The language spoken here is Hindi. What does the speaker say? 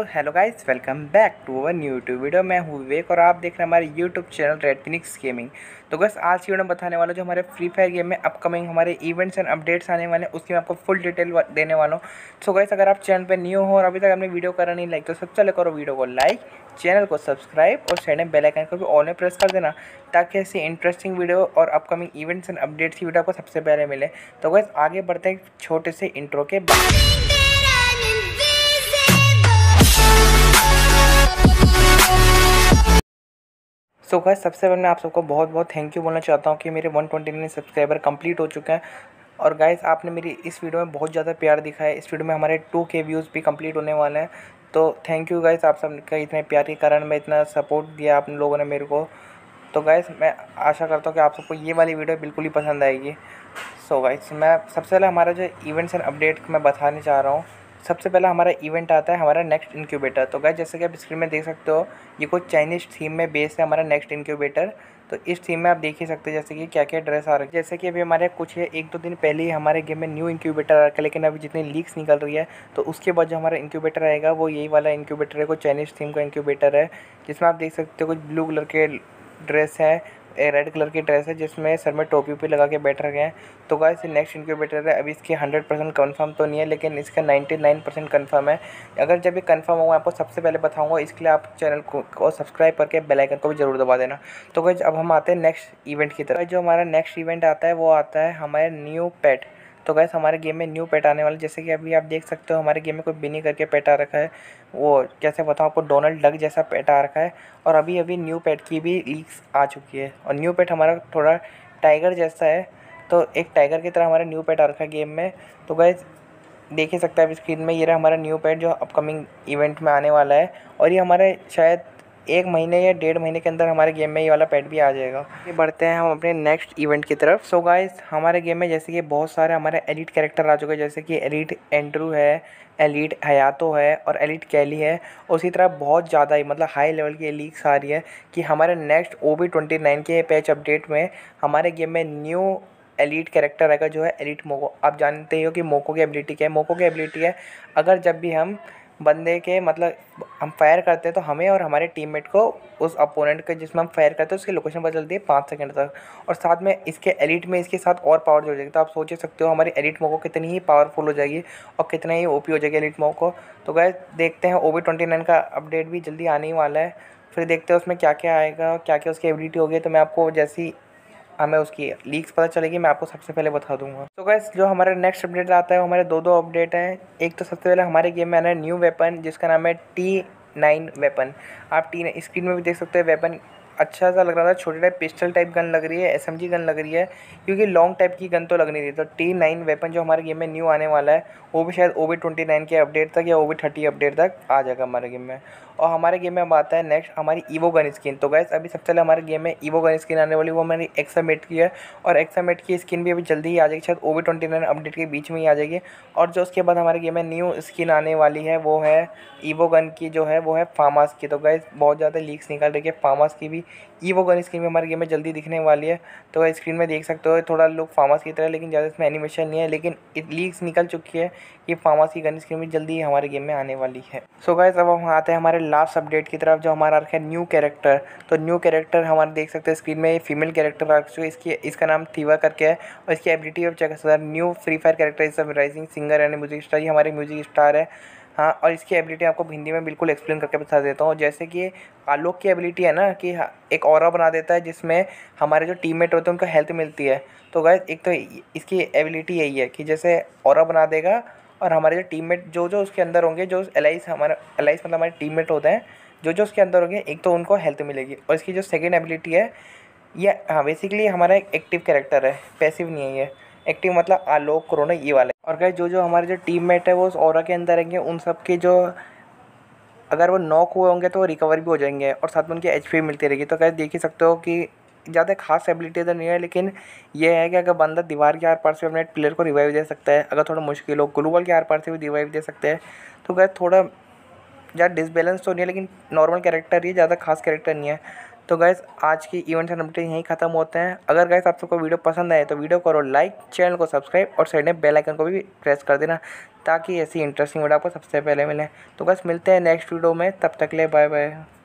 Hello guys, welcome back to our new YouTube video. मैं हूँ विवेक और आप देख रहे हैं हमारे YouTube channel red phoenix gaming. तो गाइस आज की वीडियो में बताने वाला जो हमारे फ्री फायर गेम में अपकमिंग हमारे इवेंट्स एंड अपडेट्स आने वाले हैं उसकी मैं आपको फुल डिटेल देने वाला हूँ। सो गाइस अगर आप चैनल पर न्यू हो और अभी तक आपने वीडियो करा नहीं लाइक, तो सबसे पहले करो वीडियो को लाइक, चैनल को सब्सक्राइब और साइड में बेल आइकन को भी ऑल में प्रेस कर देना, ताकि ऐसी इंटरेस्टिंग वीडियो और अपकमिंग इवेंट्स एंड अपडेट्स की वीडियो आपको सबसे पहले मिले। तो गाइस आगे बढ़ते हैं छोटे से इंट्रो के बाद। सो गाइस सबसे पहले मैं आप सबको बहुत बहुत थैंक यू बोलना चाहता हूँ कि मेरे 129 सब्सक्राइबर कंप्लीट हो चुके हैं। और गाइस आपने मेरी इस वीडियो में बहुत ज़्यादा प्यार दिखाया है। इस वीडियो में हमारे 2K व्यूज़ भी कंप्लीट होने वाले हैं। तो थैंक यू गाइस, आप सबका इतने प्यार के कारण मैं इतना सपोर्ट दिया आप लोगों ने मेरे को। तो गाइस मैं आशा करता हूँ कि आप सबको ये वाली वीडियो बिल्कुल ही पसंद आएगी। सो गाइस मैं सबसे पहले हमारा जो इवेंट्स एंड अपडेट मैं बताने चाह रहा हूँ। सबसे पहला हमारा इवेंट आता है हमारा नेक्स्ट इनक्यूबेटर। तो गाइस जैसे कि आप स्क्रीन में देख सकते हो, ये कुछ चाइनीज़ थीम में बेस है हमारा नेक्स्ट इनक्यूबेटर। तो इस थीम में आप देख ही सकते हैं जैसे कि क्या क्या ड्रेस आ रही है। जैसे कि अभी हमारे कुछ है 1-2 दिन पहले ही हमारे गेम में न्यू इनक्यूबेटर आ रखा है, लेकिन अभी जितनी लीक्स निकल रही है तो उसके बाद जो हमारा इनक्यूबेटर आएगा वो यही वाला इनक्यूबेटर है, कुछ चाइनीज़ थीम का इनक्यूबेटर है, जिसमें आप देख सकते हो कुछ ब्लू कलर के ड्रेस है, रेड कलर की ड्रेस है जिसमें सर में टोपी पे लगा के बैठ रखे हैं। तो गाइस ये नेक्स्ट इनक्यूबेटर है। अभी इसकी 100% कंफर्म तो नहीं है, लेकिन इसका 99% कंफर्म है। अगर जब ये कंफर्म होगा आपको सबसे पहले बताऊंगा, इसके लिए आप चैनल को सब्सक्राइब करके बेल आइकन को भी जरूर दबा देना। तो गाइस अब हम आते हैं नेक्स्ट इवेंट की तरफ। जो हमारा नेक्स्ट इवेंट आता है वो आता है हमारे न्यू पेट। तो गाइस हमारे गेम में न्यू पेट आने वाला, जैसे कि अभी आप देख सकते हो हमारे गेम में कोई बिनी करके पेट आ रखा है। वो कैसे बताऊँ आपको, डोनाल्ड डक जैसा पेट आ रखा है। और अभी अभी न्यू पेट की भी लीक्स आ चुकी है और न्यू पेट हमारा थोड़ा टाइगर जैसा है। तो एक टाइगर की तरह हमारा न्यू पेट आ रखा है गेम में। तो गाइस देख ही सकते हैं आप स्क्रीन में, ये रहा हमारा न्यू पेट जो अपकमिंग इवेंट में आने वाला है। और ये हमारे शायद 1 महीने या 1.5 महीने के अंदर हमारे गेम में ये वाला पेट भी आ जाएगा। ये बढ़ते हैं हम अपने नेक्स्ट इवेंट की तरफ। सो गाइस हमारे गेम में जैसे कि बहुत सारे हमारे एलिट कैरेक्टर आ चुके हैं, जैसे कि एलिट एंड्रू है, एलिट हयातो है और एलिट कैली है। उसी तरह बहुत ज़्यादा ही मतलब हाई लेवल की लीक्स आ रही है कि हमारे नेक्स्ट OB29 के पैच अपडेट में हमारे गेम में न्यू एलिट कैरेक्टर आएगा जो है एलिट मोको। आप जानते ही हो कि मोको की एबिलिटी क्या है। मोको की एबिलिटी है, अगर जब भी हम बंदे के मतलब हम फायर करते हैं तो हमें और हमारे टीममेट को उस अपोनेंट के जिसमें हम फायर करते हैं उसकी लोकेशन पता चलती है 5 सेकंड तक। और साथ में इसके एलिट में इसके साथ और पावर जुड़ जाएगी। तो आप सोच सकते हो हमारी एलिट मोको कितनी ही पावरफुल हो जाएगी और कितना ही OP हो जाएगी एलिट मोको। तो गाइस देखते हैं OB29 का अपडेट भी जल्दी आने ही वाला है। फिर देखते हैं उसमें क्या क्या आएगा, क्या क्या उसकी एबिलिटी होगी। तो मैं आपको जैसी हमें उसकी लीक्स पता चलेगी मैं आपको सबसे पहले बता दूंगा। तो गाइस जो हमारा नेक्स्ट अपडेट आता है वो हमारे दो अपडेट हैं। एक तो सबसे पहले हमारे गेम में आना है न्यू वेपन जिसका नाम है T9 वेपन। आप स्क्रीन में भी देख सकते हो, वेपन अच्छा सा लग रहा था, छोटे टाइप पिस्टल टाइप गन लग रही है, SMG गन लग रही है, क्योंकि लॉन्ग टाइप की गन तो लग नहीं रही। तो T9 वेपन जो हमारे गेम में न्यू आने वाला है वो भी शायद OB29 के अपडेट तक या OB30 अपडेट तक आ जाएगा हमारे गेम में। और हमारे गेम में अब आता है नेक्स्ट हमारी ईवो गन स्किन। तो गाइस अभी सबसे पहले हमारे गेम में ईवो गन स्किन आने वाली, वो हमारी एक्सामेट की है। और एक्सामेट की स्किन भी अभी जल्दी ही आ जाएगी, शायद OB29 अपडेट के बीच में ही आ जाएगी। और जो उसके बाद हमारे गेम में न्यू स्किन आने वाली है वो है ईवो गन की, जो है वो है फार्मास की। तो गाइस बहुत ज़्यादा लीक्स निकल रही है, फार्मास की भी ईवो गन स्किन भी हमारे गेम में जल्दी दिखने वाली है। तो स्क्रीन में देख सकते हो थोड़ा लुक फार्मास की तरह, लेकिन ज़्यादा इसमें एनिमेशन नहीं है, लेकिन लीक्स निकल चुकी है कि फार्मास की गन स्किन भी जल्दी हमारे गेम में आने वाली है। सो गाइस अब हम आते हैं हमारे लास्ट अपडेट की तरफ, जो हमारा रखा है न्यू कैरेक्टर। तो न्यू कैरेक्टर हमारे देख सकते हैं स्क्रीन में, फीमेल कैरेक्टर आ चुकी है, इसका नाम थीवा करके है। और इसकी ability of check new free fire character is rising singer and music star, ये हमारे म्यूजिक स्टार है। हाँ, और इसकी एबिलिटी आपको हिंदी में बिल्कुल एक्सप्लेन करके बता देता हूँ। जैसे कि आलोक की एबिलिटी है ना कि एक ऑरा बना देता है जिसमें हमारे जो टीममेट होते हैं उनको हेल्थ मिलती है। तो गाइस एक तो इसकी एबिलिटी यही है कि जैसे ऑरा बना देगा और हमारे जो टीममेट जो जो उसके अंदर होंगे, जो एलाइज मतलब हमारे टीममेट होते हैं जो जो उसके अंदर होंगे, एक तो उनको हेल्थ मिलेगी। और इसकी जो सेकेंड एबिलिटी है ये हाँ बेसिकली हमारा एक एक्टिव कैरेक्टर है, पैसिव नहीं है ये। एक्टिव मतलब आलोक, कोरोना, ये वाले। और गाइस जो जो हमारे जो टीममेट है वो उस ऑरा के अंदर रहेंगे, उन सब के जो अगर वो नॉक हुए होंगे तो वो रिकवर भी हो जाएंगे और साथ में उनकी HP मिलती रहेगी। तो गाइस देख ही सकते हो कि ज़्यादा खास एबिलिटी तो नहीं है, लेकिन ये है कि अगर बंदा दीवार के आर पार से अपने प्लेयर को रिवाइव दे सकता है, अगर थोड़ा मुश्किल हो ग्लूवल के आर पार से भी रिवाइव दे सकते हैं। तो गाइस थोड़ा ज़्यादा डिसबैलेंस तो नहीं है, लेकिन नॉर्मल कैरेक्टर ही, ज़्यादा खास कैरेक्टर नहीं है। तो गैस आज की इवेंट्स एंड अपडेट यहीं खत्म होते हैं। अगर गैस आप सबको वीडियो पसंद आए तो वीडियो करो लाइक, चैनल को सब्सक्राइब और साइड में बेल आइकन को भी प्रेस कर देना, ताकि ऐसी इंटरेस्टिंग वीडियो आपको सबसे पहले मिले। तो गैस मिलते हैं नेक्स्ट वीडियो में, तब तक के लिए बाय बाय।